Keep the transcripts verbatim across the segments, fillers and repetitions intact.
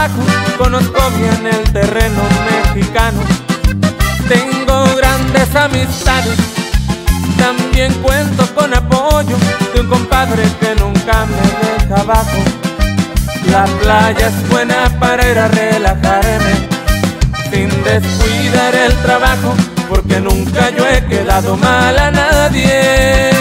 trabajo, conozco bien el terreno mexicano. Tengo grandes amistades, también cuento con apoyo de un compadre que nunca me deja abajo. La playa es buena para ir a relajarme, sin descuidar el trabajo, porque nunca yo he quedado mal a nadie.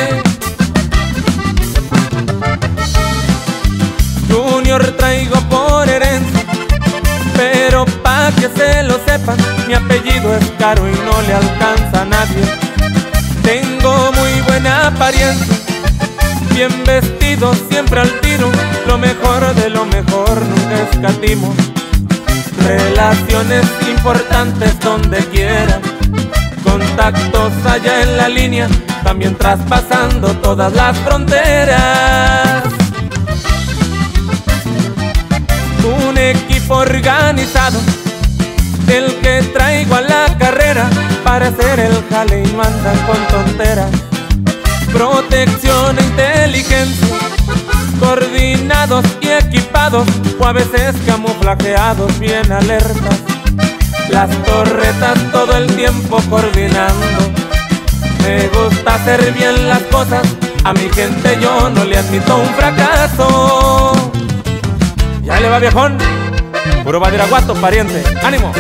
Junior traigo por herencia, pero pa' que se lo sepan, mi apellido es caro y no le alcanza a nadie. Tengo muy buena apariencia, bien vestido, siempre al tiro, lo mejor de lo mejor nunca escatimo. Relaciones importantes donde quiera, contactos allá en la línea, también traspasando todas las fronteras. Un equipo organizado, el que traigo a la carrera, para hacer el jale y no andan con tonteras. Protección e inteligencia, coordinados y equipados, o a veces camuflajeados, bien alertas. Las torretas todo el tiempo coordinando. Me gusta hacer bien las cosas, a mi gente yo no le admito un fracaso. Ya le va, viejón, puro Badiraguato, pariente, ánimo.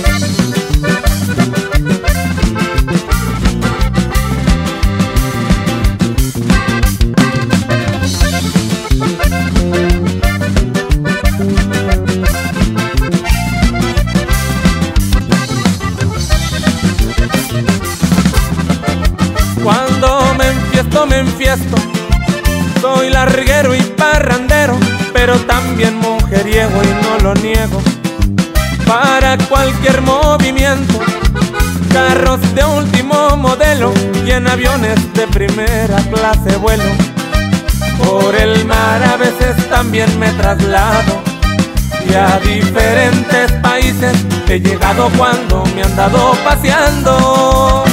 Cuando me enfiesto, me enfiesto, soy larguero y parrandero, pero también mujeriego y no lo niego. Para cualquier movimiento, carros de último modelo y en aviones de primera clase vuelo. Por el mar a veces también me traslado, y a diferentes países he llegado cuando me han dado paseando.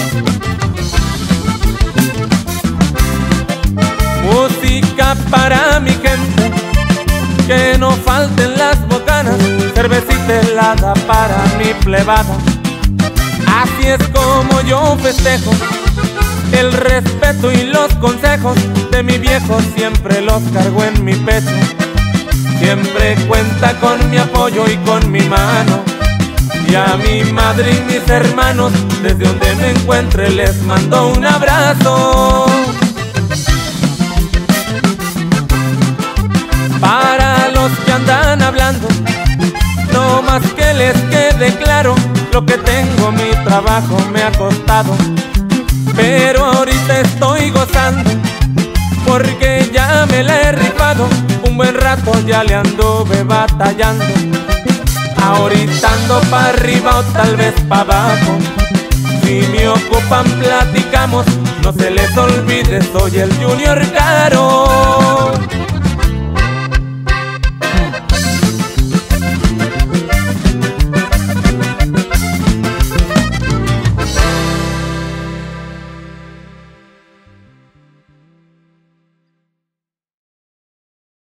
Música para mi gente, que no falten las bocanas, cervecita helada para mi plebada. Así es como yo festejo, el respeto y los consejos de mi viejo siempre los cargo en mi pecho. Siempre cuenta con mi apoyo y con mi mano, y a mi madre y mis hermanos, desde donde me encuentre les mando un abrazo. Para los que andan hablando, no más que les quede claro, lo que tengo mi trabajo me ha costado, pero ahorita estoy gozando, porque ya me la he rifado, un buen rato ya le anduve batallando. Ahorita ando pa' arriba o tal vez pa' abajo, si me ocupan platicamos, no se les olvide, soy el Junior Caro.